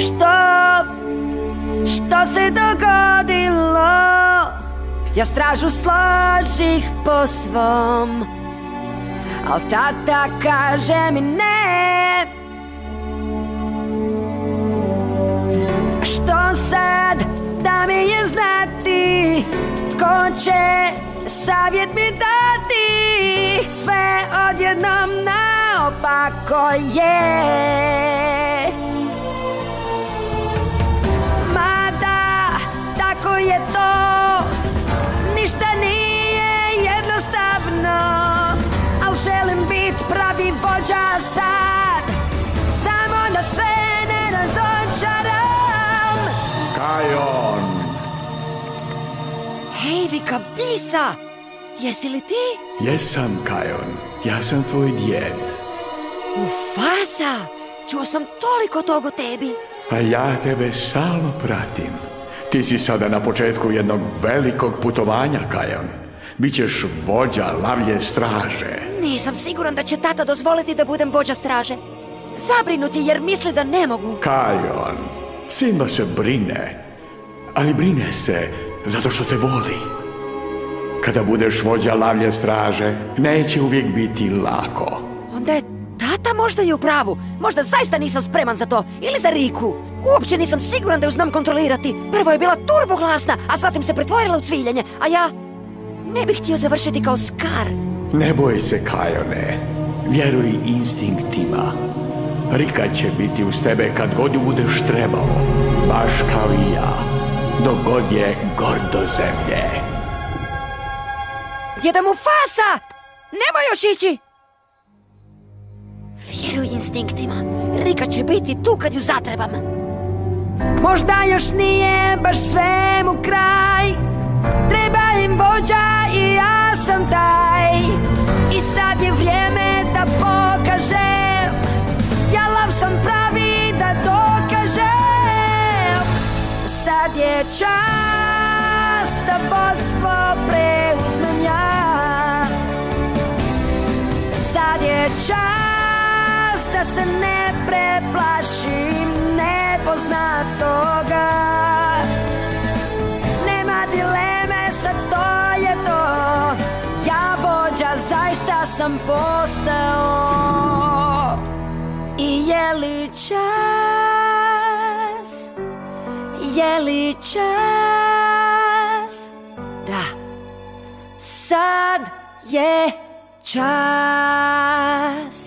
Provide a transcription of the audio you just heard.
Što se dogodilo? Ja stražu složih po svom, al tata kaže mi ne. Što sad da mi je znati? Tko će savjet mi dati? Sve odjednom naopako je. Mada tako je to, ništa nije jednostavno, al želim bit pravi vođa sad, samo da sve ne razočaram. Kajon! Hej, Vika Bisa, jesi li ti? Jesam, Kajon. Ja sam tvoj djed. Mufasa, čuo sam toliko toga o tebi. A ja tebe stalno pratim. Ti si sada na početku jednog velikog putovanja, Kajon. Bićeš vođa lavlje straže. Nisam siguran da će tata dozvoliti da budem vođa straže. Zabrinuti jer misli da ne mogu. Kajon, Simba se brine, ali brine se zato što te voli. Kada budeš vođa lavlje straže, neće uvijek biti lako. Onda je tata možda i u pravu. Možda zaista nisam spreman za to. Ili za Riku. Uopće nisam siguran da ju znam kontrolirati. Prvo je bila turboglasna, a zatim se pretvorila u cviljenje. A ja ne bih htio završiti kao Scar. Ne boj se, Kajone. Vjeruj instinktima. Rika će biti uz tebe kad god ju budeš trebao. Baš kao i ja. Dok god je gordo zemlje. Djeda Mufasa! Nemoj još ići! Vjeruj instinktima. Rika će biti tu kad ju zatrebam. Možda još nije baš svemu kraj. Treba im vođa i ja sam taj. I sad je vrijeme da pokažem. Jalav sam pravi da dokažem. Sad je čas da vodstvo preuzmem ja. Sad je čas da se ne preplašim nepoznatoga. Nema dileme, sad to je to. Ja vođa zaista sam postao. I je li čas? Je li čas? Da, sad je čas.